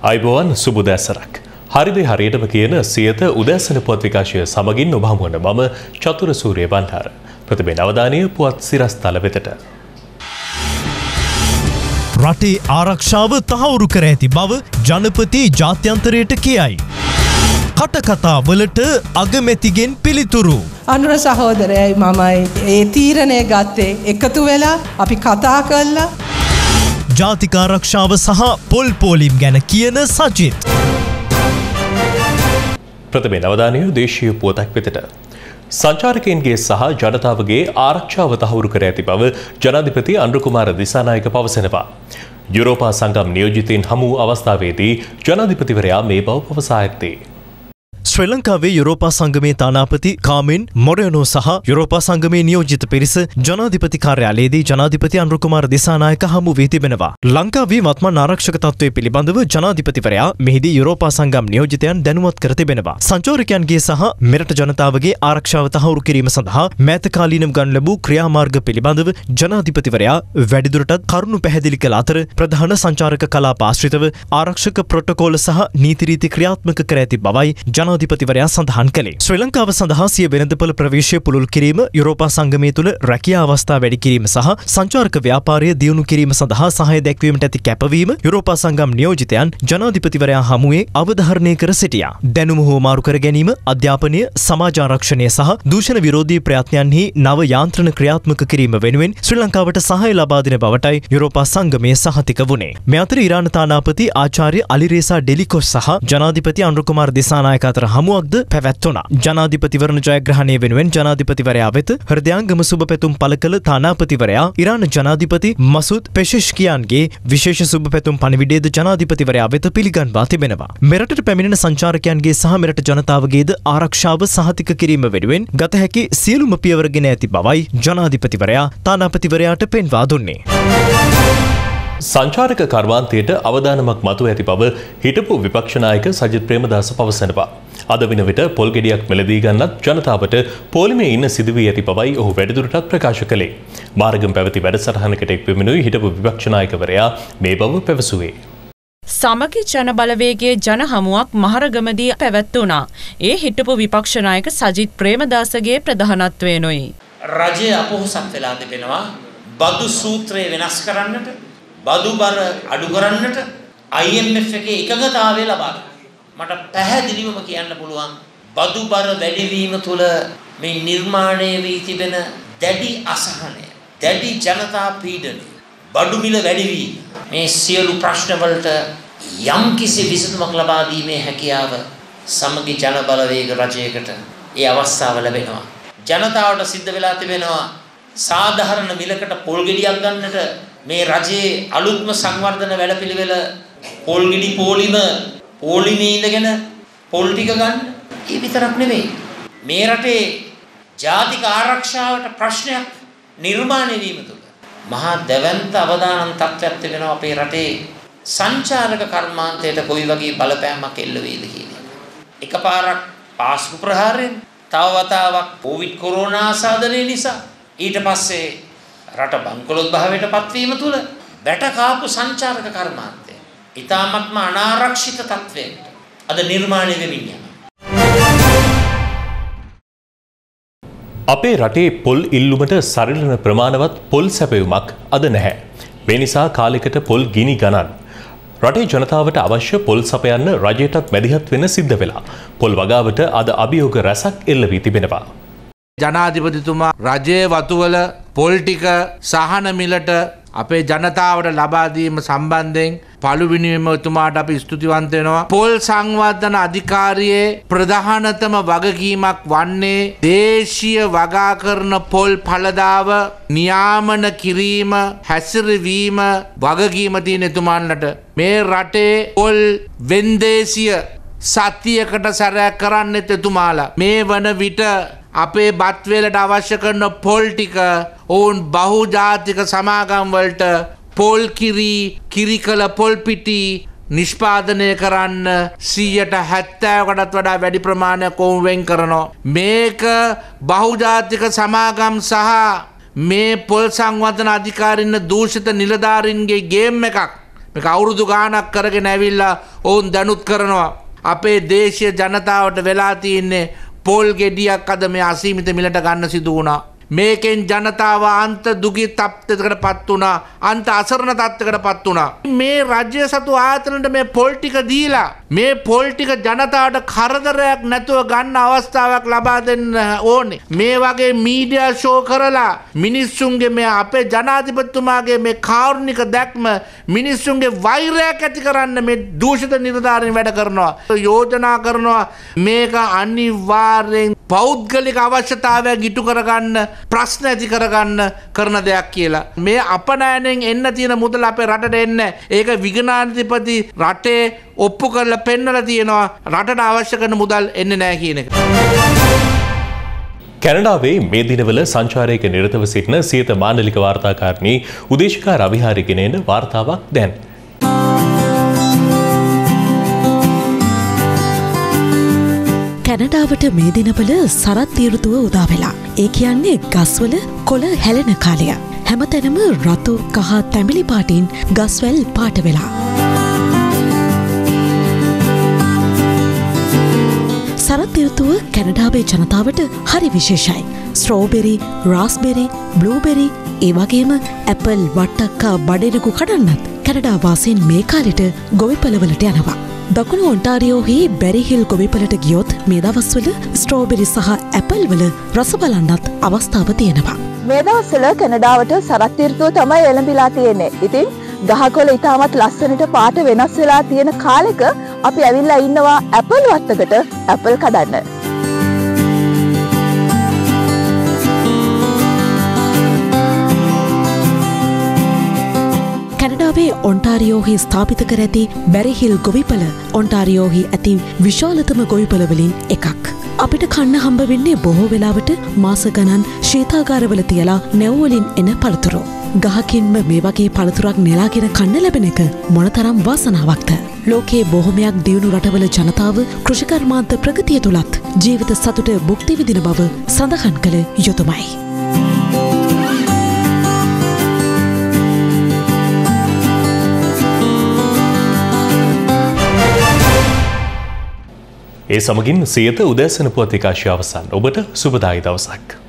අයිබෝවන් සුබ උදෑසනක්. හරිද හරියටම කියන සියත උදෑසන පුවත් විකාශය සමගින් ඔබ හමු වන මම චතුර සූරිය බණ්ඩාර. ප්‍රථමයෙන් අවධානය පුවත් සිරස්තල වෙතට. රටේ ආරක්ෂාව තහවුරු කර ඇති බව ජනපති ජාත්‍යන්තරයට කියයි. කටකතා වලට අගමැතිගෙන් පිළිතුරු. අනුර සහෝදරයයි මමයි ඒ තීරණය ගත්තේ එකතු වෙලා අපි කතා කළා. ජාතික ආරක්ෂාව සහ පොල් පෝලිම් ගැන කියන සජිත්. ප්‍රථමයෙන් අවධානය දේශීය පුවතක් වෙතට. සංචාරකයන්ගේ සහ ජනතාවගේ ආරක්ෂාව තහවුරු කර ඇති බව ජනාධිපති අනුර කුමාර දිසානායක පවසනවා. යුරෝපා සංගම් නියෝජිතයින් හමු අවස්ථාවේදී ජනාධිපතිවරයා මේ බව පවසා ඇත්තේ. ශ්‍රී ලංකාවේ යුරෝපා සංගමේ තානාපති කාමින් මොරයනෝ සහ යුරෝපා සංගමේ නියෝජිත පිරිස ජනාධිපති කාර්යාලයේදී ජනාධිපති අනුර කුමාර දිසානායක හමු වී තිබෙනවා. ලංකාවේ වත්මන් ආරක්ෂක තත්ත්වය පිළිබඳව ජනාධිපතිවරයා මෙහිදී යුරෝපා සංගම් නියෝජිතයන් දැනුවත් කර තිබෙනවා. සංචාරකයන්ගේ සහ මෙරට ජනතාවගේ ආරක්ෂාව තහවුරු කිරීම සඳහා මෑතකාලීනව ගන්න ලැබූ ක්‍රියාමාර්ග පිළිබඳව ජනාධිපතිවරයා වැඩිදුරටත් කරුණු පැහැදිලි කළ අතර ප්‍රධාන සංචාරක කලාප ආශ්‍රිතව ආරක්ෂක ප්‍රොටෝකෝල සහ නීති රීති ක්‍රියාත්මක කර ඇති බවයි ජනාධිපතිවරයා සඳහන් කළේ. ශ්‍රී ලංකාව සඳහා සිය වෙළඳපොළ ප්‍රවේශය පුළුල් කිරීම, යුරෝපා සංගමය තුළ රැකියා අවස්ථා වැඩි කිරීම සහ සංචාරක ව්‍යාපාරය දියුණු කිරීම සඳහා සහාය දැක්වීමට ඇති කැපවීම යුරෝපා සංගම් නියෝජිතයන් ජනාධිපතිවරයා හමුවේ අවධාරණය කර සිටියා. දැනුම හුවමාරු කර ගැනීම, අධ්‍යාපනය, සමාජ ආරක්ෂණය සහ දූෂණ විරෝධී ප්‍රයත්නයන්හි නව යාන්ත්‍රණ ක්‍රියාත්මක කිරීම වෙනුවෙන් ශ්‍රී ලංකාවට සහාය ලබා දෙන බවටයි යුරෝපා සංගමය සහතික වුණේ. මේ අතර ඉරාන තානාපති ආචාර්ය අලිරේසා ඩෙලිකොස් සහ ජනාධිපති අනුර කුමාර දිසානායක අතර හමුවක්ද පැවැත්වුණා. ජනාධිපතිවරණ ජයග්‍රහණය වෙනුවෙන් ජනාධිපතිවරයා වෙත හෘදයාංගම සුබ පැතුම් පළ කළ තානාපතිවරයා ඉරාන ජනාධිපති මසුද් පෙෂෙෂ්කියාන්ගේ විශේෂ සුබ පැතුම් පණිවිඩයද ජනාධිපතිවරයා වෙත පිළිගන්වා තිබෙනවා. මෙරටට පැමිණෙන සංචාරකයන්ගේ සහ මෙරට ජනතාවගේද ආරක්ෂාව සහතික කිරීම වෙනුවෙන් ගත හැකි සියලුම පියවර ගෙන ඇති බවයි ජනාධිපතිවරයා තානාපතිවරයාට පෙන්වා දුන්නේ. සංචාරක කර්මාන්තයට අවදානමක් මතුව ඇති බව හිටපු විපක්ෂ නායක සජිත් ප්‍රේමදාස පවසනවා. අද වෙන විට පොල් ගෙඩියක් මෙලදී ගන්නත් ජනතාවට පොලිමේ ඉන්න සිදුවී ඇති බවයි ඔහු වැඩිදුරටත් ප්‍රකාශ කළේ. මාර්ගම් පැවති වැඩසටහනකට එක් වෙමිනුයි හිටපු විපක්ෂ නායකවරයා මේ බව පැවසුවේ. සමගි ජන බලවේගයේ ජන හමුවක් මහරගමදී පැවැත්වුණා. ඒ හිටපු විපක්ෂ නායක සජිත් ප්‍රේමදාසගේ ප්‍රධානත්වයෙනුයි. රජය අපොහොසත් වෙලා තිබෙනවා බදු සූත්‍රය වෙනස් කරන්නට, බදු බර අඩු කරන්නට IMF එකේ එකඟතාවය ලබා ගන්න. මට පැහැදිලිවම කියන්න පුළුවන් බදු බර වැඩිවීම තුළ මේ නිර්මාණය වී තිබෙන දැඩි අසහනය, දැඩි ජනතා පීඩනය, බඩු මිල වැඩිවීම මේ සියලු ප්‍රශ්න වලට යම්කිසි විසඳුමක් ලබා දීමේ හැකියාව සමගි ජන බලවේග රජයකට ඒ අවස්ථාව ලැබෙනවා. ජනතාවට සිද්ධ වෙලා තිබෙනවා සාධාරණ මිලකට පොල් ගෙඩියක් ගන්නට මේ රජයේ අලුත්ම සංවර්ධන වැඩපිළිවෙල පොල් ගෙඩි පොලිමේ ඉඳගෙන පොල් ටික ගන්න. ඒ විතරක් නෙමෙයි. මේ රටේ ජාතික ආරක්ෂාවට ප්‍රශ්නයක් නිර්මාණය වීම තුළ මහා දැවැන්ත අවදානම් තත්ත්වයක් තිබෙනවා අපේ රටේ සංචාරක කර්මාන්තයට කොයි වගේ බලපෑමක් එල්ල වේද කියන එක. එකපාරක් පාස්කු ප්‍රහාරයෙන්, තව වතාවක් කොවිඩ් කොරෝනා ආසාදනය නිසා, ඊට පස්සේ රට බංකොලොත් භාවයට පත්වීම තුළ වැට කාපු සංචාරක කර්මාන්තය ඉතාමත්ම අනාරක්ෂිත තත්ත්වයකට අද නිර්මාණය වෙමින් යනවා. අපේ රටේ පොල් ඉල්ලුමට සරිලන ප්‍රමාණවත් පොල් සැපයුමක් අද නැහැ. මේ නිසා කාලයකට පොල් ගිනි ගණන් රටේ ජනතාවට අවශ්‍ය පොල් සපයන්න රජයටත් මැදිහත් වෙන්න සිද්ධ වෙලා පොල් වගාවට අද අභියෝග රැසක් එල්ල වී තිබෙනවා. ජනාධිපතිතුමා රජයේ වතුවල පොල් ටික සහන මිලට අපේ ජනතාවට ලබා දීම සම්බන්ධයෙන් පළවෙනිම එතුමාට අපි ස්තුතිවන්ත වෙනවා. පොල් සංවර්ධන අධිකාරියේ ප්‍රධානතම වගකීමක් වන්නේ දේශීය වගා කරන පොල් ඵලදාව නියාමන කිරීම, හැසිරවීම වගකීම තියෙන එතුමාන්ලට. මේ රටේ පොල් වෙන්දේසිය සතියකට සැරයක් කරන්නෙත් එතුමාලා. මේ වන විට අපේ බත් වේලට අවශ්‍ය කරන පොල් ටික ඔවුන් බහුජාතික සමාගම් වලට පොල් කිරිකල පොල් පිටි නිෂ්පාදනය කරන්න 70%කටත් වඩා වැඩි ප්‍රමාණයක් ඔවුන් වෙන් කරනවා. මේක බහුජාතික සමාගම් සහ මේ පොල් සංවර්ධන අධිකාරින්න දූෂිත නිලධාරීන්ගේ ගේම් එකක්. මේක අවුරුදු ගාණක් කරගෙන ඇවිල්ලා ඔවුන් දැනුත් කරනවා. අපේ දේශීය ජනතාවට වෙලා තියෙන්නේ පොල් ගෙඩියක් අද මේ අසීමිත මිලට ගන්න සිදු වුණා. මේකෙන් ජනතාව අන්ත දුගී තත්ත්වයකට පත් වුණා. අන්ත අසරණ තත්ත්වයකට පත් වුණා. මේ රාජ්‍ය සතු ආයතනට මේ පොල් ටික දීලා මේ පොල් ටික ජනතාවට කරදරයක් නැතුව ගන්න අවස්ථාවක් ලබා දෙන්න ඕනේ. මේ වගේ මීඩියා ෂෝ කරලා මිනිස්සුන්ගේ මේ අපේ ජනාධිපතිතුමාගේ මේ කාරුණික දැක්ම මිනිස්සුන්ගේ වෛරයක් ඇති කරන්න මේ දූෂිත නිලධාරීන් වැඩ කරනවා. යෝජනා කරනවා මේක අනිවාර්යෙන් පෞද්ගලික අවශ්‍යතාවයක් ඉටු කරගන්න ප්‍රශ්න ඇති කරගන්න කරන දෙයක් කියලා. මේ අපනයනෙන් එන්න තියෙන මුදල අපේ රටට එන්නේ. ඒක විගණාධිපති රටේ ඔප්පු කරලා පෙන්නලා තියෙනවා රටට අවශ්‍ය කරන මුදල් එන්නේ නැහැ කියන එක. කැනඩාවේ මේ දිනවල සංචාරයක නිරතව සිටින සියත මාණ්ඩලික වාර්තාකාරණී උදේශිකා රවිහාරි ගෙනෙන වාර්තාවක් දැන්. කැනඩාවට මේ දිනවල සරත් ඍතුව උදා වෙලා. ඒ කියන්නේ ගස්වල කොළ හැලෙන කාලය. හැමතැනම රතු කහ තැඹිලි පාටින් ගස්වැල් පාට වෙලා. සරත් ඍතුව කැනඩාවේ ජනතාවට හරි විශේෂයි. ස්ට්‍රෝබෙරි, රාස්බෙරි, බ්ලූබෙරි, ඒ වගේම ඇපල්, වට්ටක්කා, බඩෙනකු කඩන්නත් කැනඩා වාසීන් මේ කාලෙට ගොවිපළවලට යනවා. දකුණු ඔන්ටාරියෝහි බැරිහිල් ගොවිපලට ගියොත් මේ දවස්වල ස්ට්‍රෝබෙරි සහ ඇපල් වල රස බලන්නත් අවස්ථාව තියෙනවා. මේ දවස්වල කැනඩාවට සරත් ඍතුව තමයි එළඹිලා තියෙන්නේ. ඉතින් ගහකොළ ඉතාමත් ලස්සනට පාට වෙනස් වෙලා තියෙන කාලෙක අපි ඇවිල්ලා ඉන්නවා ඇපල් වත්තකට ඇපල් කඩන්න. කැනඩාවේ ඔන්ටාරියෝහි ස්ථාපිත කර ඇති බැරිහිල් ගොවිපල ඔන්ටාරියෝහි ඇති විශාලතම ගොවිපලවලින් එකක්. අපිට කන්න හම්බ වෙන්නේ බොහෝ වෙලාවට මාස ගණන් ශීතාගාරවල තියලා නැව්වලින් එන පළතුරු. ගහකින්ම මේ වගේ පළතුරක් නෙලාගෙන කන්න ලැබෙන එක මොනතරම් වාසනාවක්ද. ලෝකයේ බොහොමයක් දියුණු රටවල ජනතාව කෘෂිකර්මාන්ත ප්‍රගතිය තුලත් ජීවිත සතුට භුක්ති විඳින බව සඳහන් කළ යුතුමයි. ඒ සමගින් සියත උදෑසන පුවත් විකාශය අවසන්. ඔබට සුබදායි දවසක්.